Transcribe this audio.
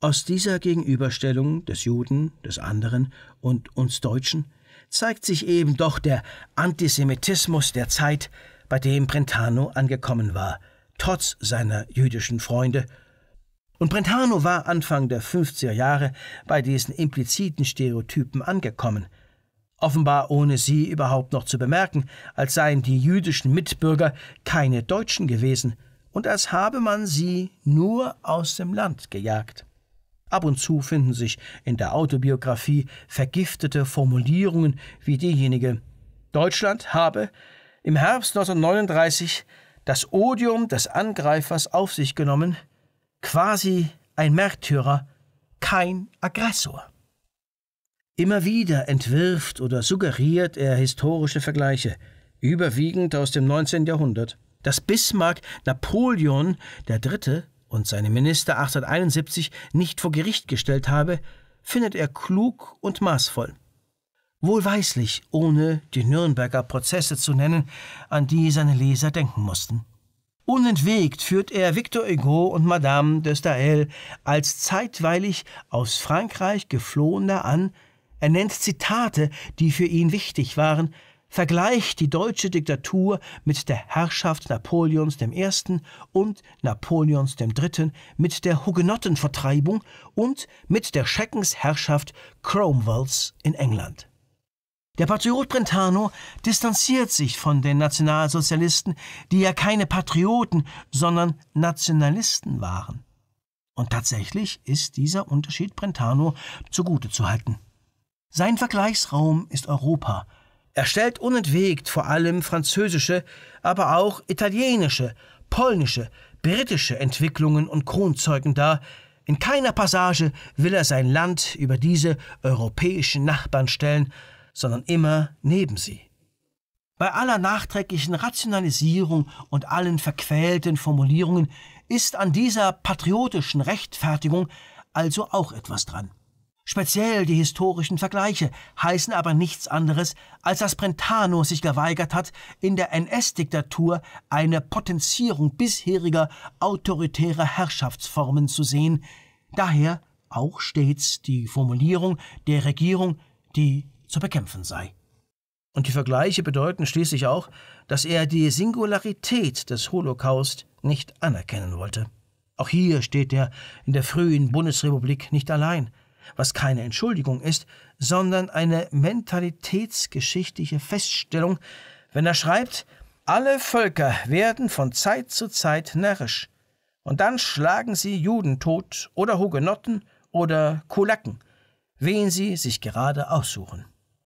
Aus dieser Gegenüberstellung des Juden, des anderen und uns Deutschen zeigt sich eben doch der Antisemitismus der Zeit, bei dem Brentano angekommen war, trotz seiner jüdischen Freunde. Und Brentano war Anfang der 50er Jahre bei diesen impliziten Stereotypen angekommen, offenbar ohne sie überhaupt noch zu bemerken, als seien die jüdischen Mitbürger keine Deutschen gewesen und als habe man sie nur aus dem Land gejagt. Ab und zu finden sich in der Autobiografie vergiftete Formulierungen wie diejenige: Deutschland habe im Herbst 1939 das Odium des Angreifers auf sich genommen, quasi ein Märtyrer, kein Aggressor. Immer wieder entwirft oder suggeriert er historische Vergleiche, überwiegend aus dem 19. Jahrhundert. Dass Bismarck Napoleon III. Und seine Minister 1871 nicht vor Gericht gestellt habe, findet er klug und maßvoll. Wohlweislich, ohne die Nürnberger Prozesse zu nennen, an die seine Leser denken mussten. Unentwegt führt er Victor Hugo und Madame de Staël als zeitweilig aus Frankreich Geflohener an, er nennt Zitate, die für ihn wichtig waren, vergleicht die deutsche Diktatur mit der Herrschaft Napoleons I. und Napoleons III., mit der Hugenottenvertreibung und mit der Schreckensherrschaft Cromwells in England. Der Patriot Brentano distanziert sich von den Nationalsozialisten, die ja keine Patrioten, sondern Nationalisten waren. Und tatsächlich ist dieser Unterschied Brentano zugute zu halten. Sein Vergleichsraum ist Europa. Er stellt unentwegt vor allem französische, aber auch italienische, polnische, britische Entwicklungen und Kronzeugen dar. In keiner Passage will er sein Land über diese europäischen Nachbarn stellen, sondern immer neben sie. Bei aller nachträglichen Rationalisierung und allen verquälten Formulierungen ist an dieser patriotischen Rechtfertigung also auch etwas dran. Speziell die historischen Vergleiche heißen aber nichts anderes, als dass Brentano sich geweigert hat, in der NS-Diktatur eine Potenzierung bisheriger autoritärer Herrschaftsformen zu sehen, daher auch stets die Formulierung der Regierung, die zu bekämpfen sei. Und die Vergleiche bedeuten schließlich auch, dass er die Singularität des Holocaust nicht anerkennen wollte. Auch hier steht er in der frühen Bundesrepublik nicht allein, was keine Entschuldigung ist, sondern eine mentalitätsgeschichtliche Feststellung, wenn er schreibt: Alle Völker werden von Zeit zu Zeit närrisch, und dann schlagen sie Juden tot oder Hugenotten oder Kulaken, wen sie sich gerade aussuchen.